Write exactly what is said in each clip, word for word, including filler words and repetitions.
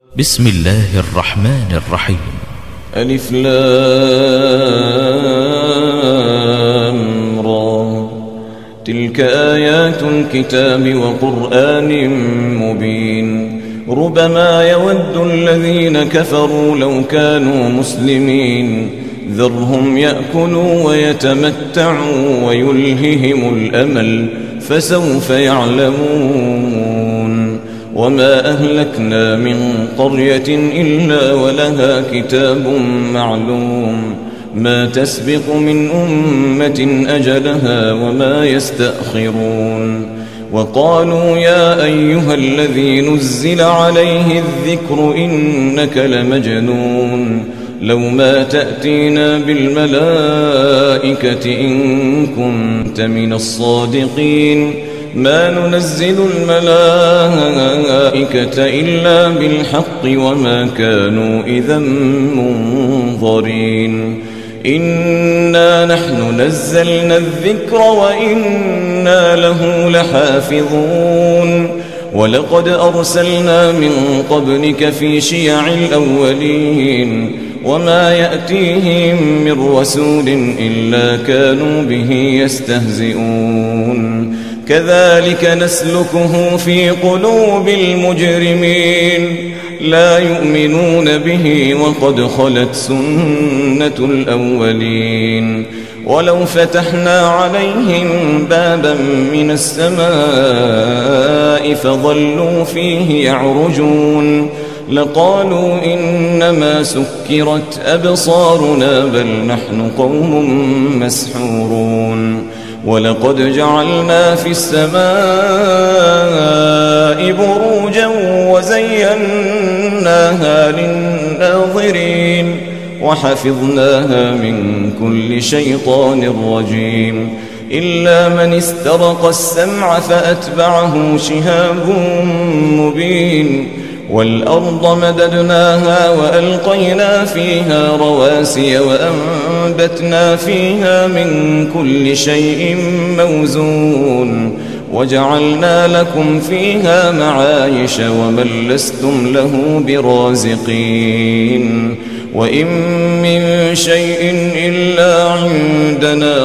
بسم الله الرحمن الرحيم. ألف لام را. تلك آيات الكتاب وقرآن مبين. ربما يود الذين كفروا لو كانوا مسلمين ذرهم يأكلوا ويتمتعوا ويلههم الأمل فسوف يعلمون. وما أهلكنا من قرية إلا ولها كتاب معلوم ما تسبق من أمة أجلها وما يستأخرون. وقالوا يا أيها الذي نزل عليه الذكر إنك لمجنون لو ما تأتينا بالملائكة إن كنت من الصادقين ما ننزل الملائكة إلا بالحق وما كانوا إذا منظرين. إنا نحن نزلنا الذكر وإنا له لحافظون. ولقد أرسلنا من قبلك في شيع الأولين وما يأتيهم من رسول إلا كانوا به يستهزئون. كذلك نسلكه في قلوب المجرمين لا يؤمنون به وقد خلت سنة الأولين. ولو فتحنا عليهم بابا من السماء فظلوا فيه يعرجون لقالوا إنما سكرت أبصارنا بل نحن قوم مسحورون. ولقد جعلنا في السماء بروجا وزيناها للناظرين وحفظناها من كل شيطان رجيم إلا من استرق السمع فأتبعه شهاب مبين. والأرض مددناها وألقينا فيها رواسي وأنبتنا فيها من كل شيء موزون وجعلنا لكم فيها معايش ومن لستم له برازقين. وإن من شيء إلا عندنا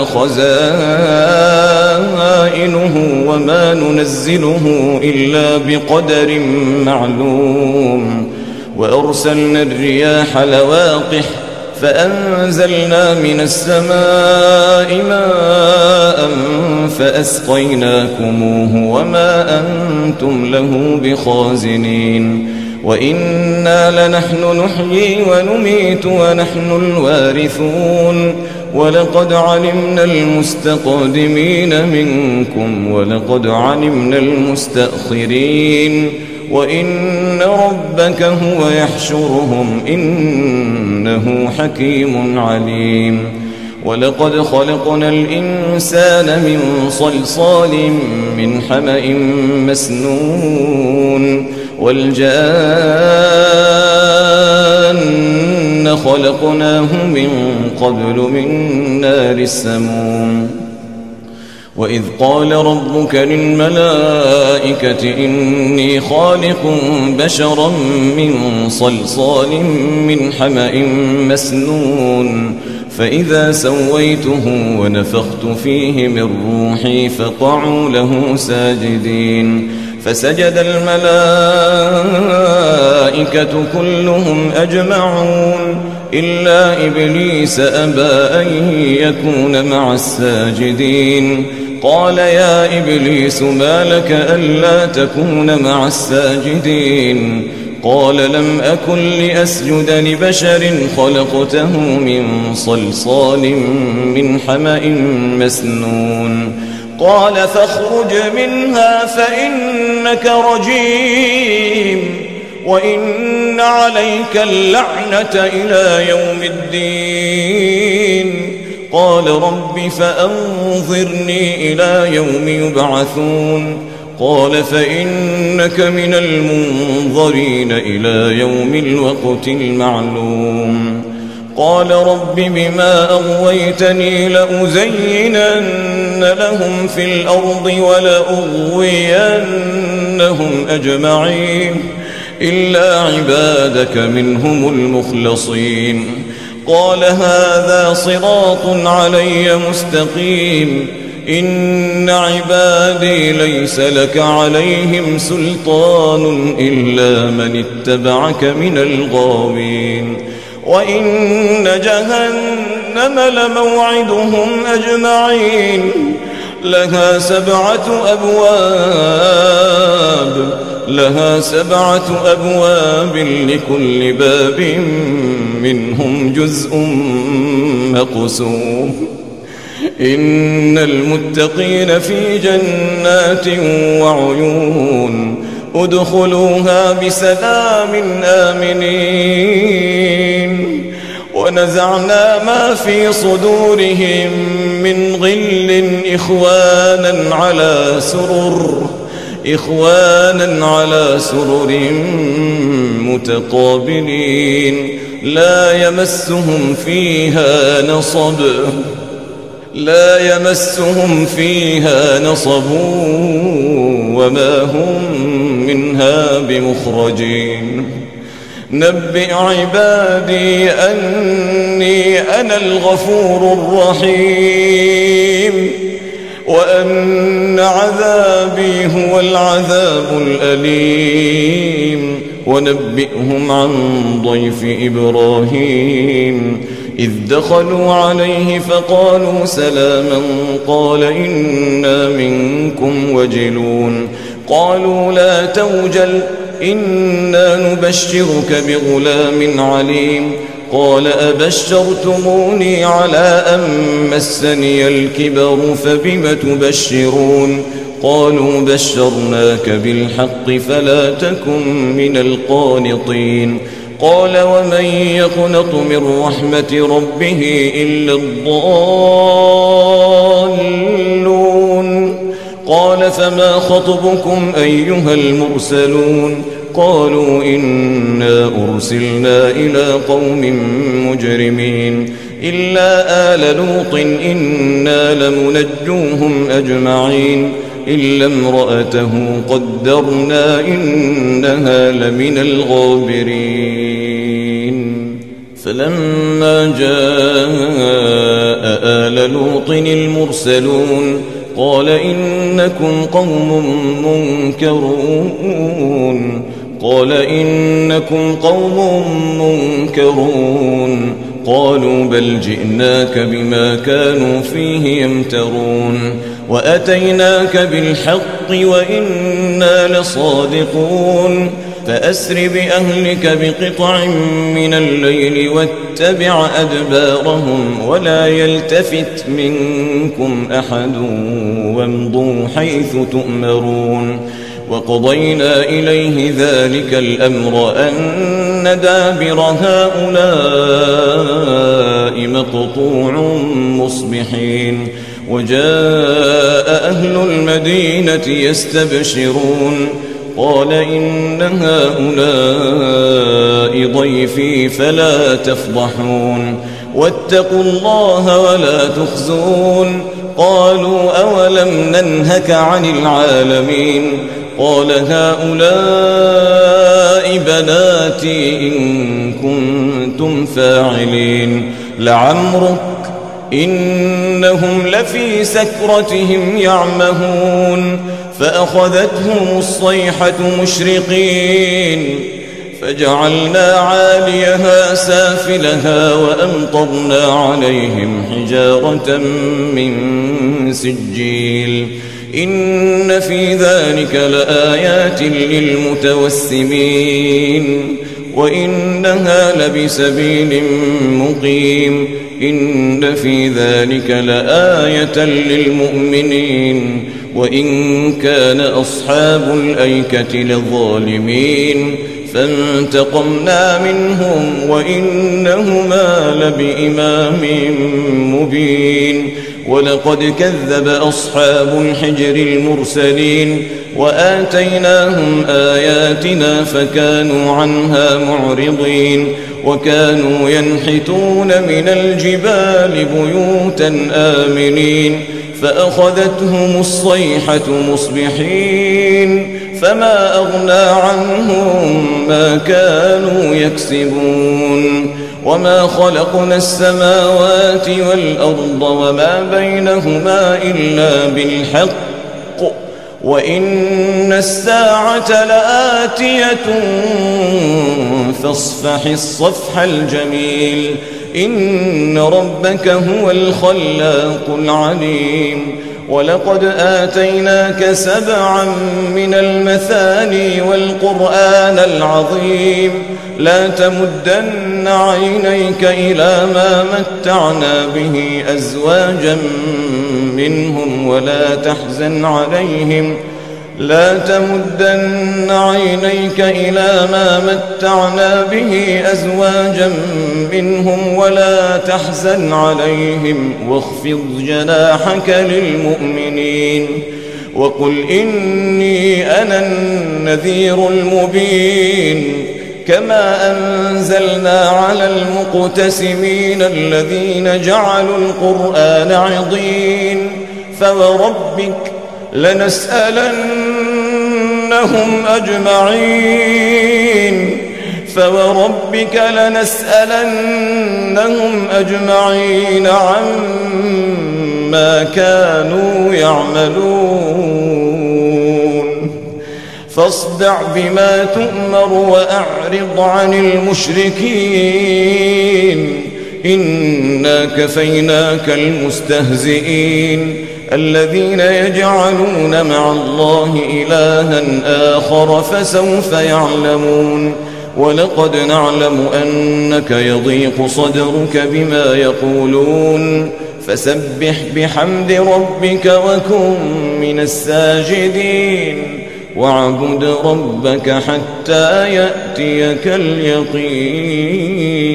خزائنه وما ننزله إلا بقدر معلوم. وأرسلنا الرياح لواقح فأنزلنا من السماء ماء فأسقيناكموه وما أنتم له بخازنين. وإنا لنحن نحيي ونميت ونحن الوارثون. ولقد علمنا المستقدمين منكم ولقد علمنا المستأخرين وإن ربك هو يحشرهم إنه حكيم عليم. ولقد خلقنا الإنسان من صلصال من حمأ مسنون. والجان خلقناه من قبل من نار السموم. وإذ قال ربك للملائكة إني خالق بشرا من صلصال من حمأ مسنون فإذا سويته ونفخت فيه من روحي فقعوا له ساجدين. فسجد الملائكة كلهم أجمعون إلا إبليس أبى أن يكون مع الساجدين. قال يا إبليس ما لك ألا تكون مع الساجدين؟ قال لم أكن لأسجد لبشر خلقته من صلصال من حمأ مسنون. قال فاخرج منها فإنك رجيم وإن عليك اللعنة إلى يوم الدين. قال رب فأنظرني إلى يوم يبعثون. قال فإنك من المنظرين إلى يوم الوقت المعلوم. قال رب بما أغويتني لأزينن لهم في الأرض ولأغوينهم أجمعين إلا عبادك منهم المخلصين. قال هذا صراط علي مستقيم إن عبادي ليس لك عليهم سلطان إلا من اتبعك من الغاوين. وإن جهنم لموعدهم أجمعين لها سبعة أبواب لها سبعة أبواب لكل باب منهم جزء مقسوم. إن المتقين في جنات وعيون ادخلوها بسلام آمنين. ونزعنا ما في صدورهم من غل إخوانا على سرر إخوانا على سرر متقابلين لا يمسهم فيها نصب لا يمسهم فيها نصب وما هم منها بمخرجين. نبئ عبادي أني أنا الغفور الرحيم وأن عذابي هو العذاب الأليم. ونبئهم عن ضيف إبراهيم إذ دخلوا عليه فقالوا سلاما قال إنا منكم وجلون. قالوا لا توجل إنا نبشرك بغلام عليم. قال أبشرتموني على أن مسني الكبر فبم تبشرون. قالوا بشرناك بالحق فلا تكن من القانطين. قال ومن يقنط من رحمة ربه إلا الضالون. قال فما خطبكم أيها المرسلون. قالوا إنا أرسلنا إلى قوم مجرمين إلا آل لوط إنا لمنجوهم أجمعين إلا امرأته قدرنا إنها لمن الغابرين. فلما جاء آل لوط المرسلون قال إنكم قوم منكرون قال إنكم قوم منكرون قالوا بل جئناك بما كانوا فيه يمترون وأتيناك بالحق وإنا لصادقون. فأسر بأهلك بقطع من الليل واتبع أدبارهم ولا يلتفت منكم أحد وامضوا حيث تؤمرون. وقضينا إليه ذلك الأمر أن دابر هؤلاء مقطوع مصبحين. وجاء أهل المدينة يستبشرون قال إن هؤلاء ضيفي فلا تفضحون واتقوا الله ولا تخزون. قالوا أولم ننهك عن العالمين. قال هؤلاء بناتي إن كنتم فاعلين لعمرك إنهم لفي سكرتهم يعمهون. فأخذتهم الصيحة مشرقين فجعلنا عاليها سافلها وأمطرنا عليهم حجارة من سجيل. إن في ذلك لآيات للمتوسمين وإنها لبسبيل مقيم. إن في ذلك لآية للمؤمنين وإن كان أصحاب الأيكة لظالمين فانتقمنا منهم وإنهما لبإمام مبين. ولقد كذب أصحاب الحجر المرسلين وآتيناهم آياتنا فكانوا عنها معرضين. وكانوا ينحتون من الجبال بيوتا آمنين فأخذتهم الصيحة مصبحين فما أغنى عنهم ما كانوا يكسبون وما خلقنا السماوات والأرض وما بينهما إلا بالحق وإن الساعة لآتية فاصفح الصفح الجميل إن ربك هو الخلاق العليم ولقد آتيناك سبعا من المثاني والقرآن العظيم لا تمدن عينيك إلى ما متعنا به أزواجا منهم ولا تحزن عليهم لا تمدن عينيك إلى ما متعنا به أزواجا منهم ولا تحزن عليهم واخفض جناحك للمؤمنين وقل إني أنا النذير المبين كما أنزلنا على المقتسمين الذين جعلوا القرآن عضين فوربك لنسألنهم أجمعين فوربك لنسألنهم أجمعين عما كانوا يعملون فاصدع بما تؤمر وأعرض عن المشركين إنا كفيناك المستهزئين الذين يجعلون مع الله إلها آخر فسوف يعلمون ولقد نعلم أنك يضيق صدرك بما يقولون فسبح بحمد ربك وكن من الساجدين واعبد ربك حتى يأتيك اليقين.